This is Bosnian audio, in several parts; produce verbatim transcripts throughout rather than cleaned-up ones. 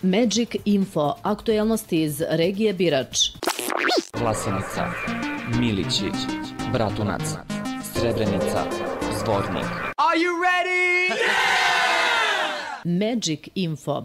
Magic Info, aktuelnosti iz regije Birač. Vlasenica, Milići, Bratunac, Srebrenica, Zvornik. Are you ready? Magic Info.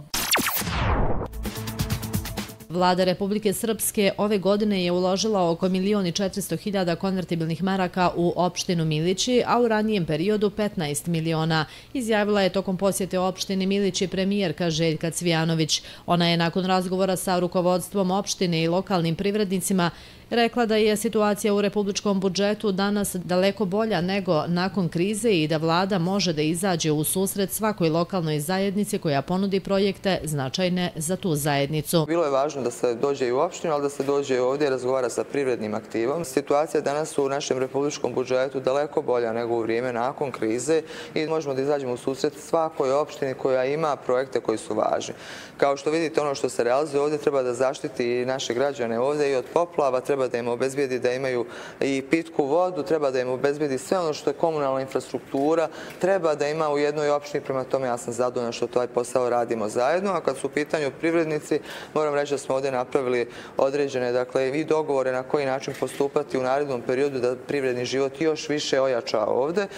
Vlada Republike Srpske ove godine je uložila oko milion i četiristo hiljada konvertibilnih maraka u opštinu Milići, a u ranijem periodu petnaest miliona. Izjavila je tokom posjete opštine Milići premijerka Željka Cvijanović. Ona je nakon razgovora sa rukovodstvom opštine i lokalnim privrednicima rekla da je situacija u republičkom budžetu danas daleko bolja nego nakon krize i da vlada može da izađe u susret svakoj lokalnoj zajednici koja ponudi projekte značajne za tu zajednicu. Bilo je važno da se dođe i u opštinu, ali da se dođe ovdje i razgovara sa privrednim aktivom. Situacija danas u našem republičkom budžetu daleko bolja nego u vrijeme nakon krize i možemo da izađemo u susret svakoj opštini koja ima projekte koji su važni. Kao što vidite, ono što se realizuje ovdje treba da zaštiti naše građane ovdje i od poplava, treba da im obezbijedi da imaju i pitku vodu, treba da im obezbijedi sve ono što je komunalna infrastruktura, treba da ima u jednoj opštini, prema tome ja sam zadovoljna što taj posao radimo zajedno, a kad su u pitanju privrednici, moram reći da smo ovdje napravili određene, dakle, i dogovore na koji način postupati u narednom periodu da privredni život još više ojača ovdje.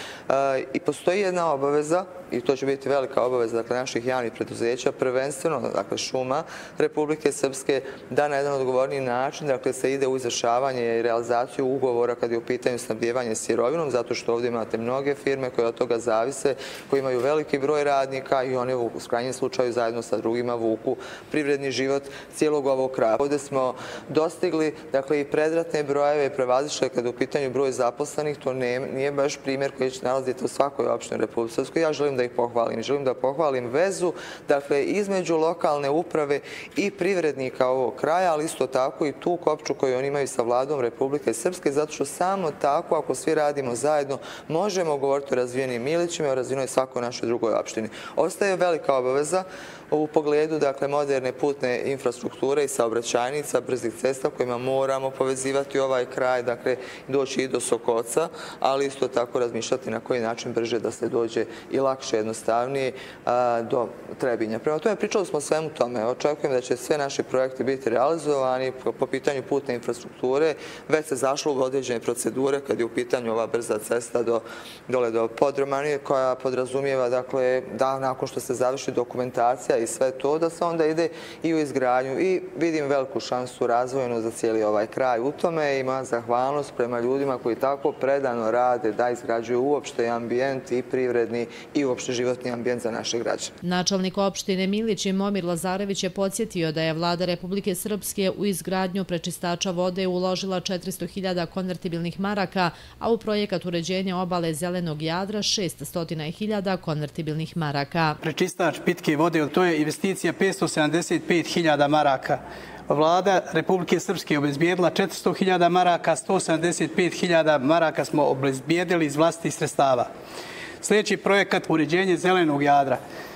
I postoji jedna obaveza, i to će biti velika obaveza, dakle, naših javnih preduzeća, prvenstveno, dakle, šuma Republike Srpske, da na jedan odgovorniji način, dakle, se ide u izvršavanje i realizaciju ugovora kad je u pitanju snabdijevanje sirovinom, zato što ovdje imate mnoge firme koje od toga zavise, koji imaju veliki broj radnika i one u krajnjem slučaju zajedno sa drugima vuku privredni život cijelog ovog kraja. Ovdje smo dostigli, dakle, i predratne brojeve i prevazišli kada je u pitanju broj zaposlenih, to nije baš primjer koji će nalaziti u svakoj opštini Republike Srpske. Ja želim da ih pohvalim. Želim da pohvalim vezu, dakle, između lokalne uprave i privrednika ovog kraja, ali isto tako i tu kopču koju oni imaju sa vladom Republike Srpske, zato što samo tako, ako svi radimo zajedno, možemo govoriti o razvijenim Milićima i o razvijenoj svakoj našoj drugoj opštini. Ostaje velika obaveza u pogledu, dakle, moderne putne infrastrukture i saobraćajnica, brzih cesta kojima moramo povezivati ovaj kraj, dakle, doći i do Sokoca, ali isto tako razmišljati na koji način brže da se dođe i lakše, jednostavnije do Trebinja. Prema tome, pričali smo o svemu tome. Očekujem da će sve naši projekti biti realizovani po pitanju putne infrastrukture. Već se zašlo u određene procedure kad je u pitanju ova brza cesta dole do Podromanije, koja podrazumijeva, dakle, da nakon što se završi dokumentacija i sve to, da se onda ide i u izgradnju. I vidim veliku šansu razvojnu za cijeli ovaj kraj u tome. Ima zahvalnost prema ljudima koji tako predano rade da izgrađuju uopšte ambijent i privredni i uopšte životni ambijent za naše građane. Načelnik opštine Milići Momir Lazarević je podsjetio da je vlada Republike Srpske u izgradnju prečistača vode uložila četiristo hiljada konvertibilnih maraka, a u projekat uređenja obale Zelenog Jadra šesto hiljada konvertibilnih maraka. Prečistač pitke vode, to je investicija petsto sedamdeset pet hiljada maraka. Vlada Republike Srpske je obezbijedila četiristo hiljada maraka, sto sedamdeset pet hiljada maraka smo obezbijedili iz vlastitih sredstava. Sljedeći projekat uređenje Zelenog Jadra.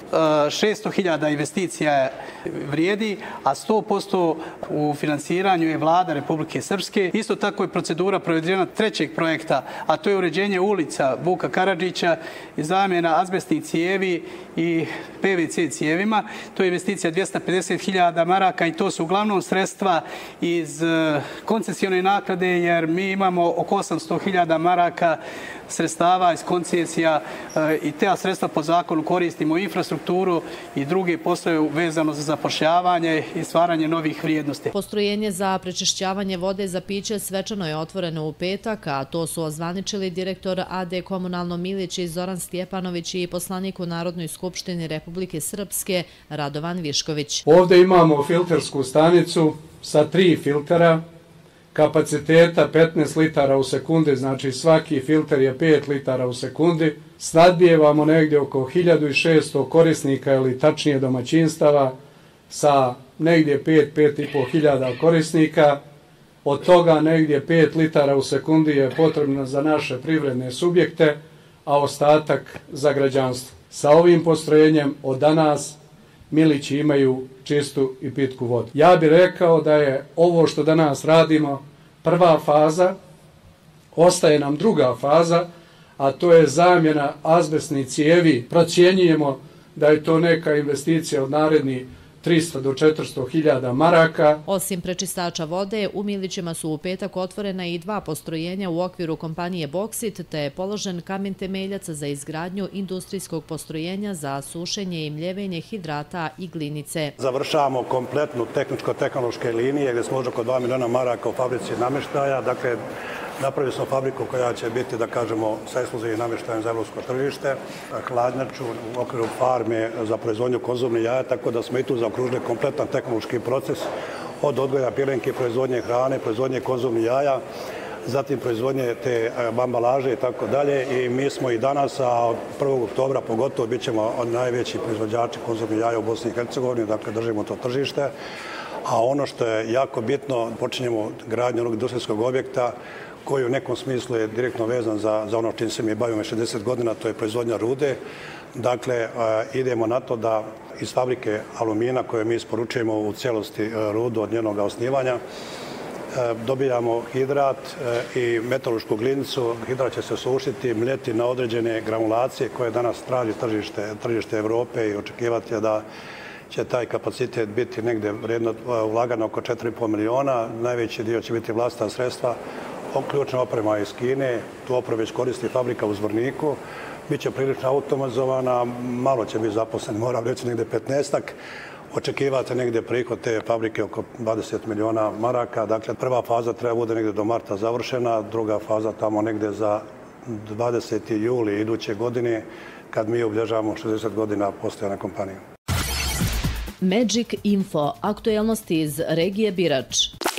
šesto hiljada investicija vrijedi, a sto posto u finansiranju je vlada Republike Srpske. Isto tako je procedura provedena trećeg projekta, a to je uređenje ulica Vuka Karadžića i zamjena azbestnih cijevi i P V C cijevima. To je investicija dvjesto pedeset hiljada maraka i to su uglavnom sredstva iz koncesione naknade, jer mi imamo oko osamsto hiljada maraka sredstava iz koncesija i te sredstva po zakonu koristimo infrastrukturu i druge poslove vezano za zapošljavanje i stvaranje novih vrijednosti. Postrojenje za prečišćavanje vode za piće svečano je otvoreno u petak, a to su ozvaničili direktor A D Komunalno Milići Zoran Stjepanović i poslanik u Narodnoj skupštini Republike Srpske Radovan Višković. Ovdje imamo filtersku stanicu sa tri filtera, kapaciteta petnaest litara u sekundi, znači svaki filter je pet litara u sekundi. Snadbijevamo negdje oko hiljadu šesto korisnika ili tačnije domaćinstava sa negdje pet do pet i po hiljada korisnika. Od toga negdje pet litara u sekundi je potrebno za naše privredne subjekte, a ostatak za građanstvo. Sa ovim postrojenjem od danas Milići imaju čistu i pitku vodu. Ja bih rekao da je ovo što danas radimo prva faza, ostaje nam druga faza, a to je zamjena azbestnih cijevi. Procjenjujemo da je to neka investicija od narednih trista do četiristo hiljada maraka. Osim prečistača vode, u Milićima su u petak otvorena i dva postrojenja u okviru kompanije Boksit, te je položen kamen temeljac za izgradnju industrijskog postrojenja za sušenje i mljevenje hidrata i glinice. Završavamo kompletnu tehničko-tehnološke linije gdje smo oko dva miliona maraka u fabrici namještaja. Dakle, napravili smo fabriku koja će biti, da kažemo, sa ekskluzivnim namještajem za evropsko tržište, hladnjaču u okviru farme za proizvodnju konzumnih jaja, tako da smo i tu zaokružili kompletan tehnološki proces od odgoja pilenke, proizvodnje hrane, proizvodnje konzumnih jaja, zatim proizvodnje te ambalaže i tako dalje. I mi smo i danas, a od prvog oktobra pogotovo, bit ćemo najveći proizvođači konzumnih jaja u Bosni i Hercegovini, dakle držimo to tržište. A ono što je jako bitno, počinjemo gradnju onog industrijskog objekta koji u nekom smislu je direktno vezan za, za ono čim se mi bavimo šezdeset godina, to je proizvodnja rude. Dakle, idemo na to da iz fabrike alumina koje mi isporučujemo u cijelosti rudu od njenog osnivanja, dobijamo hidrat i metaluršku glinicu. Hidrat će se sušiti, mljeti na određene granulacije koje danas traži tržište, tržište Evrope i očekivati je da će taj kapacitet biti negdje vredno ulagano oko četiri i po miliona. Najveći dio će biti vlastita sredstva, ključna oprema iz Kine. Tu opremu već koristi fabrika u Zvorniku. Biće prilično automatizovana, malo će biti zaposleni, moram reći negdje petnaestak. Očekivate negdje prihod te fabrike oko dvadeset miliona maraka. Dakle, prva faza treba bude negdje do marta završena, druga faza tamo negdje za dvadeseti juli iduće godine, kad mi obilježavamo šezdeset godina postojanja kompanije. Magic Info, aktuelnosti iz regije Birač.